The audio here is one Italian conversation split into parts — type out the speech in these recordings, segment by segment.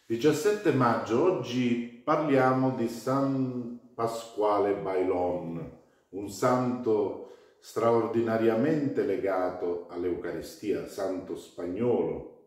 17 maggio, oggi parliamo di San Pasquale Bailon, un santo straordinariamente legato all'Eucaristia, santo spagnolo,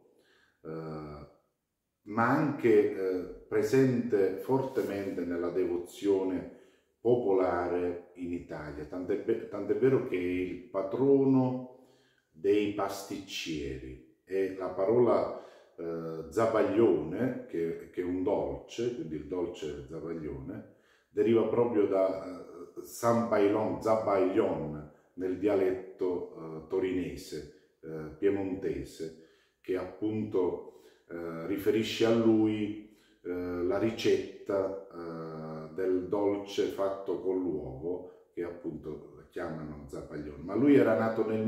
ma anche presente fortemente nella devozione popolare in Italia, tant'è vero che è il patrono dei pasticceri e la parola zabaglione, che è un dolce, quindi il dolce zabaglione, deriva proprio da San Bailon, Zabaglion, nel dialetto torinese, piemontese, che appunto riferisce a lui la ricetta del dolce fatto con l'uovo, che appunto chiamano zabaglione. Ma lui era nato nel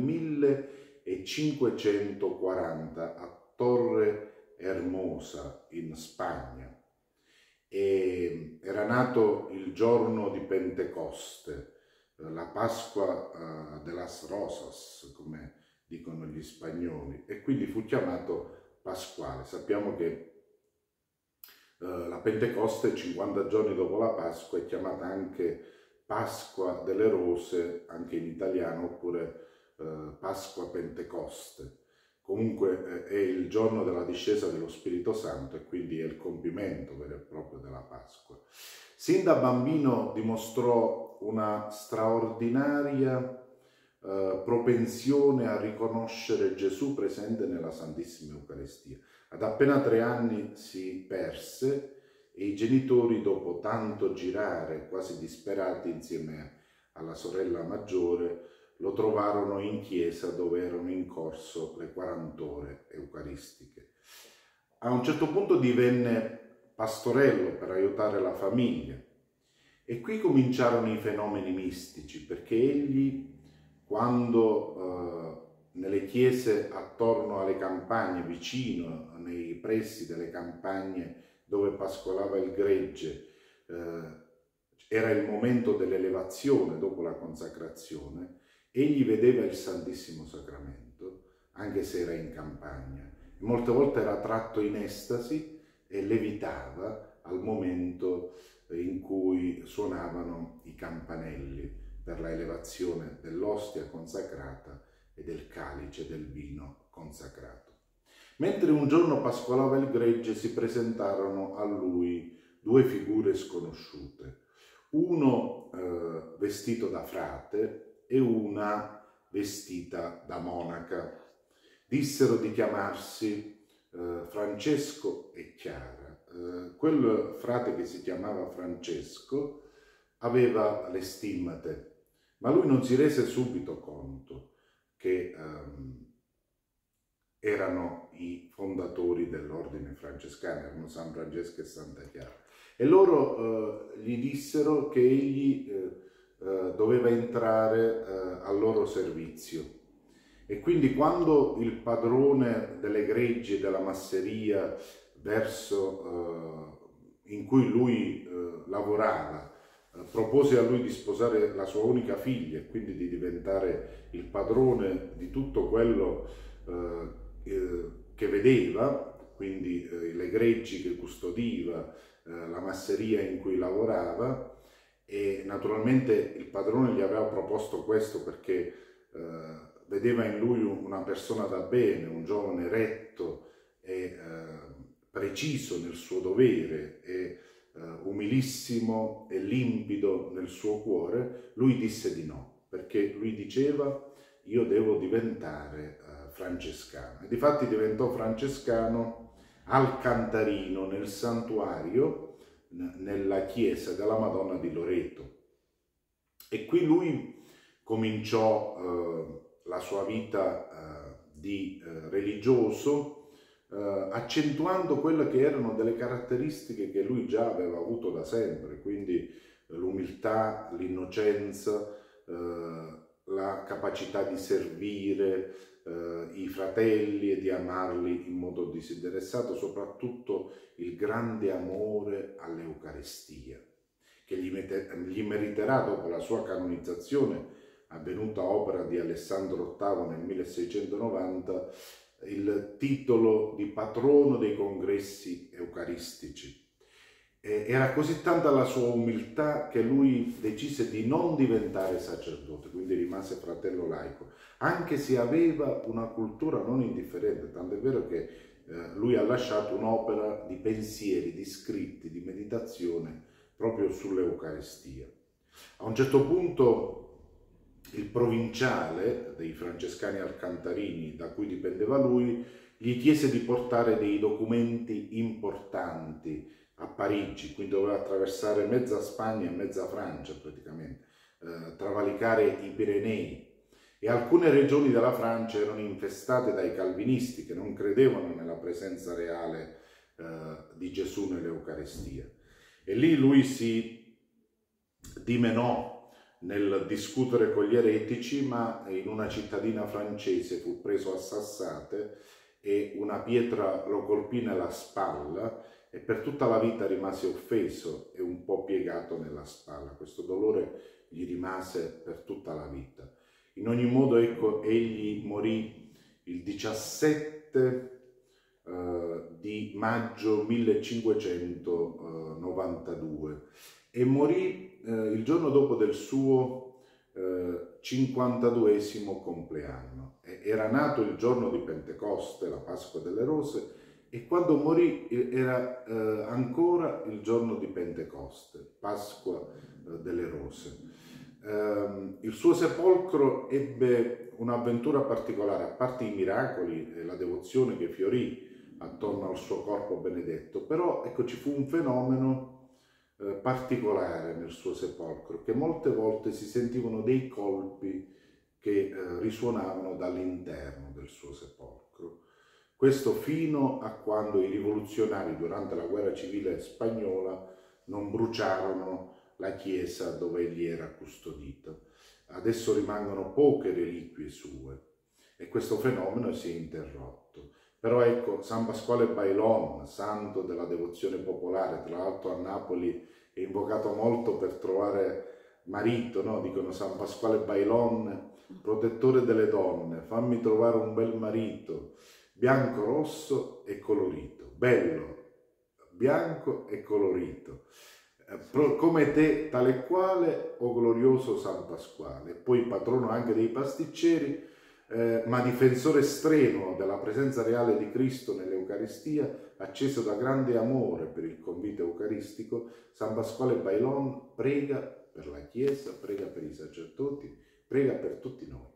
1540 a Torre Hermosa in Spagna e era nato il giorno di Pentecoste, la Pasqua de las Rosas, come dicono gli spagnoli, e quindi fu chiamato Pasquale. Sappiamo che la Pentecoste, 50 giorni dopo la Pasqua, è chiamata anche Pasqua delle Rose, anche in italiano, oppure Pasqua Pentecoste. Comunque è il giorno della discesa dello Spirito Santo e quindi è il compimento vero e proprio della Pasqua. Sin da bambino dimostrò una straordinaria propensione a riconoscere Gesù presente nella Santissima Eucaristia. Ad appena 3 anni si perse e i genitori, dopo tanto girare, quasi disperati insieme alla sorella maggiore, lo trovarono in chiesa dove erano in corso le 40 ore eucaristiche. A un certo punto divenne pastorello per aiutare la famiglia e qui cominciarono i fenomeni mistici, perché egli, quando nelle chiese attorno alle campagne, vicino, nei pressi delle campagne dove pascolava il gregge, era il momento dell'elevazione dopo la consacrazione, egli vedeva il Santissimo Sacramento, anche se era in campagna. Molte volte era tratto in estasi e levitava al momento in cui suonavano i campanelli per la elevazione dell'ostia consacrata e del calice del vino consacrato. Mentre un giorno pascolava il gregge, si presentarono a lui 2 figure sconosciute, uno vestito da frate e una vestita da monaca. Dissero di chiamarsi Francesco e Chiara. Quel frate che si chiamava Francesco aveva le stimmate, ma lui non si rese subito conto che erano i fondatori dell'ordine francescano, erano San Francesco e Santa Chiara. E loro gli dissero che egli doveva entrare al loro servizio. E quindi quando il padrone delle greggi e della masseria in cui lui lavorava propose a lui di sposare la sua unica figlia e quindi di diventare il padrone di tutto quello che vedeva, quindi le greggi che custodiva, la masseria in cui lavorava, e naturalmente il padrone gli aveva proposto questo perché vedeva in lui una persona da bene, un giovane retto e preciso nel suo dovere e umilissimo e limpido nel suo cuore. Lui disse di no, perché lui diceva: io devo diventare francescano. E difatti diventò francescano al Cantarino, nel santuario, nella chiesa della Madonna di Loreto. E qui lui cominciò la sua vita di religioso, accentuando quelle che erano delle caratteristiche che lui già aveva avuto da sempre, quindi l'umiltà, l'innocenza, la capacità di servire i fratelli e di amarli in modo disinteressato, soprattutto il grande amore all'Eucaristia, che gli meriterà dopo la sua canonizzazione, avvenuta a opera di Alessandro VIII nel 1690, il titolo di patrono dei congressi eucaristici. Era così tanta la sua umiltà che lui decise di non diventare sacerdote, quindi rimase fratello laico, anche se aveva una cultura non indifferente, tant'è vero che lui ha lasciato un'opera di pensieri, di scritti, di meditazione proprio sull'Eucaristia. A un certo punto il provinciale dei francescani alcantarini, da cui dipendeva lui, gli chiese di portare dei documenti importanti a Parigi, quindi doveva attraversare mezza Spagna e mezza Francia praticamente, travalicare i Pirenei, e alcune regioni della Francia erano infestate dai calvinisti che non credevano nella presenza reale di Gesù nell'Eucaristia. E lì lui si dimenò nel discutere con gli eretici, ma in una cittadina francese fu preso a sassate e una pietra lo colpì nella spalla e per tutta la vita rimase offeso e un po' piegato nella spalla. Questo dolore gli rimase per tutta la vita. In ogni modo, ecco, egli morì il 17 di maggio 1592 e morì il giorno dopo del suo 52esimo compleanno. Era nato il giorno di Pentecoste, la Pasqua delle Rose, e quando morì era ancora il giorno di Pentecoste, Pasqua delle Rose. Il suo sepolcro ebbe un'avventura particolare, a parte i miracoli e la devozione che fiorì attorno al suo corpo benedetto, però ecco, ci fu un fenomeno particolare nel suo sepolcro, che molte volte si sentivano dei colpi che risuonavano dall'interno del suo sepolcro. Questo fino a quando i rivoluzionari durante la guerra civile spagnola non bruciarono la chiesa dove egli era custodito. Adesso rimangono poche reliquie sue e questo fenomeno si è interrotto. Però ecco, San Pasquale Bailon, santo della devozione popolare, tra l'altro a Napoli è invocato molto per trovare marito, no? Dicono San Pasquale Bailon, protettore delle donne, fammi trovare un bel marito, bianco, rosso e colorito, bello, bianco e colorito, come te, tale e quale, o glorioso San Pasquale. Poi patrono anche dei pasticceri, ma difensore strenuo della presenza reale di Cristo nell'Eucaristia, acceso da grande amore per il convito eucaristico, San Pasquale Bailon prega per la Chiesa, prega per i sacerdoti, prega per tutti noi.